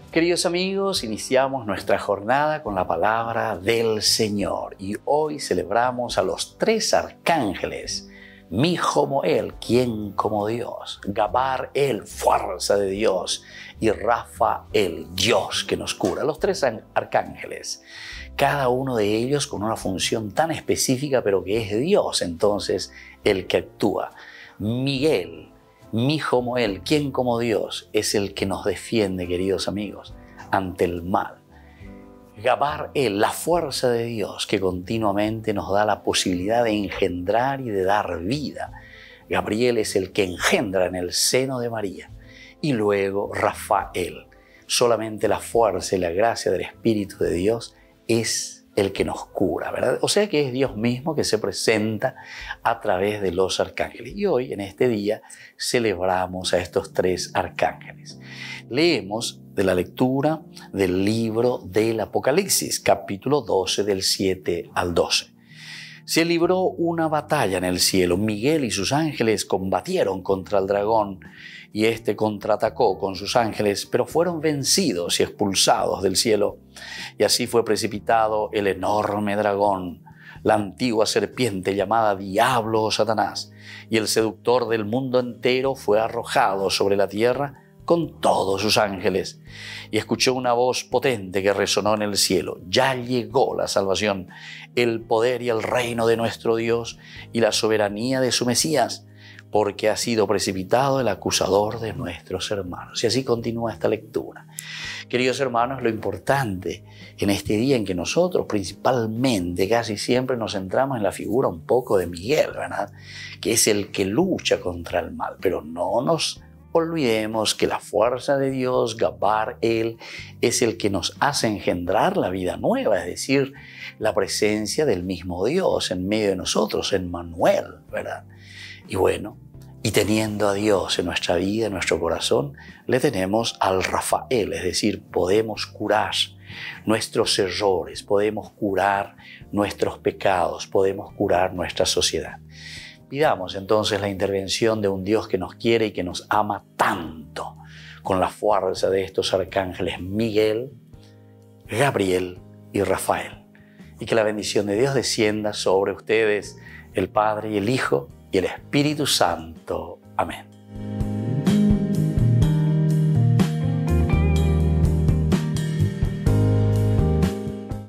Queridos amigos, iniciamos nuestra jornada con la palabra del Señor y hoy celebramos a los tres arcángeles: Mijomoel, quien como Dios; Gabar-el, fuerza de Dios; y Rafael, Dios que nos cura. Los tres arcángeles, cada uno de ellos con una función tan específica, pero que es Dios entonces el que actúa. Miguel, Mijomoel, quien como Dios, es el que nos defiende, queridos amigos, ante el mal. Gabar-el, la fuerza de Dios que continuamente nos da la posibilidad de engendrar y de dar vida. Gabriel es el que engendra en el seno de María. Y luego Rafael, solamente la fuerza y la gracia del Espíritu de Dios es el que nos cura, ¿verdad? O sea que es Dios mismo que se presenta a través de los arcángeles. Y hoy, en este día, celebramos a estos tres arcángeles. Leemos de la lectura del libro del Apocalipsis, capítulo 12, del 7 al 12. Se libró una batalla en el cielo. Miguel y sus ángeles combatieron contra el dragón y éste contraatacó con sus ángeles, pero fueron vencidos y expulsados del cielo. Y así fue precipitado el enorme dragón, la antigua serpiente llamada Diablo o Satanás, y el seductor del mundo entero fue arrojado sobre la tierra con todos sus ángeles. Y escuchó una voz potente que resonó en el cielo: ya llegó la salvación, el poder y el reino de nuestro Dios y la soberanía de su Mesías, porque ha sido precipitado el acusador de nuestros hermanos. Y así continúa esta lectura. Queridos hermanos, lo importante en este día en que nosotros principalmente casi siempre nos centramos en la figura un poco de Miguel, ¿verdad?, que es el que lucha contra el mal, pero no nos olvidemos que la fuerza de Dios, Gabar-el, es el que nos hace engendrar la vida nueva, es decir, la presencia del mismo Dios en medio de nosotros, Emmanuel, ¿verdad? Y bueno, y teniendo a Dios en nuestra vida, en nuestro corazón, le tenemos al Rafael, es decir, podemos curar nuestros errores, podemos curar nuestros pecados, podemos curar nuestra sociedad. Pidamos entonces la intervención de un Dios que nos quiere y que nos ama tanto, con la fuerza de estos arcángeles Miguel, Gabriel y Rafael. Y que la bendición de Dios descienda sobre ustedes, el Padre y el Hijo y el Espíritu Santo. Amén.